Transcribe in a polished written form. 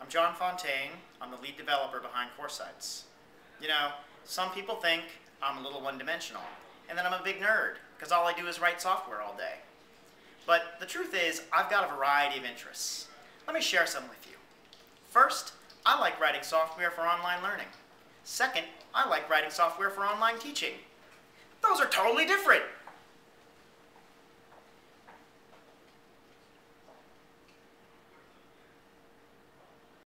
I'm John Fontaine. I'm the lead developer behind CourseSites. You know, some people think I'm a little one-dimensional, and that I'm a big nerd, because all I do is write software all day. But the truth is, I've got a variety of interests. Let me share some with you. First, I like writing software for online learning. Second, I like writing software for online teaching. Those are totally different.